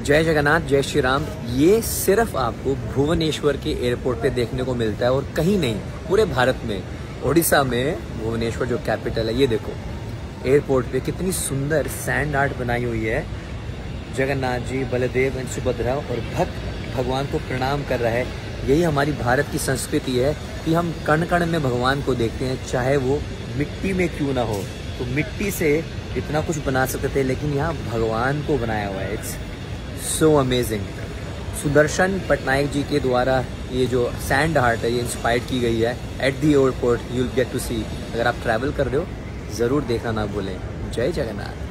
जय जगन्नाथ, जय श्री राम। ये सिर्फ आपको भुवनेश्वर के एयरपोर्ट पे देखने को मिलता है और कहीं नहीं, पूरे भारत में। ओडिशा में भुवनेश्वर जो कैपिटल है, ये देखो एयरपोर्ट पे कितनी सुंदर सैंड आर्ट बनाई हुई है। जगन्नाथ जी, बलदेव एंड सुभद्रा और भक्त भगवान को प्रणाम कर रहा है। यही हमारी भारत की संस्कृति है कि हम कण कण में भगवान को देखते हैं, चाहे वो मिट्टी में क्यों ना हो। तो मिट्टी से इतना कुछ बना सकते थे, लेकिन यहाँ भगवान को बनाया हुआ है। It's so amazing. Sudarshan Pattnaik ji के द्वारा ये जो सैंड आर्ट है, ये इंस्पायर्ड की गई है। At the airport you will get to see. अगर आप ट्रैवल कर रहे हो, ज़रूर देखना ना भूलें। जय जगन्नाथ।